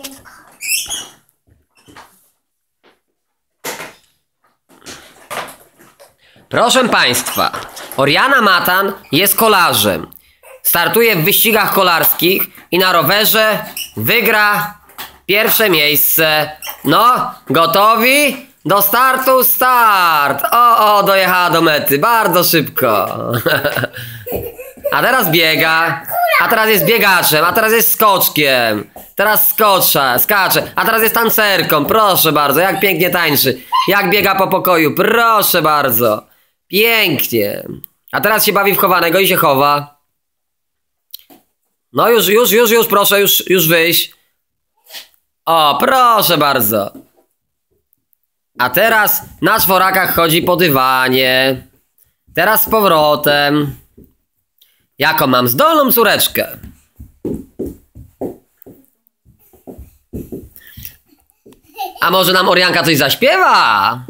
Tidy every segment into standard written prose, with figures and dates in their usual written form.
Proszę Państwa, Oriana Matan jest kolarzem. Startuje w wyścigach kolarskich i na rowerze wygra pierwsze miejsce. No, gotowi? Do startu, start! O, dojechała do mety, bardzo szybko. A teraz biega, a teraz jest biegaczem, a teraz jest skoczkiem. Teraz skacze, a teraz jest tancerką, proszę bardzo, jak pięknie tańczy. Jak biega po pokoju, proszę bardzo. Pięknie. A teraz się bawi w chowanego i się chowa. No już, proszę, już wyjść. O, proszę bardzo. A teraz na czworakach chodzi po dywanie. Teraz z powrotem. Jaką mam zdolną córeczkę. A może nam Orianka coś zaśpiewa?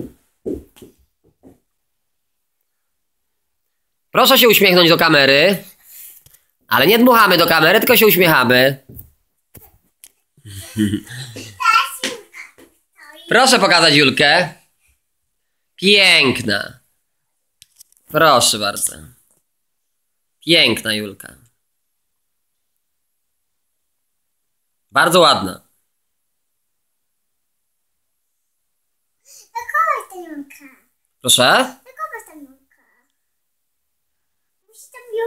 Proszę się uśmiechnąć do kamery. Ale nie dmuchamy do kamery, tylko się uśmiechamy. Proszę pokazać Julkę. Piękna. Proszę bardzo. Piękna Julka. Bardzo ładna. Proszę?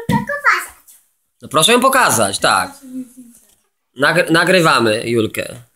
No proszę ją pokazać, tak. Nagrywamy Julkę.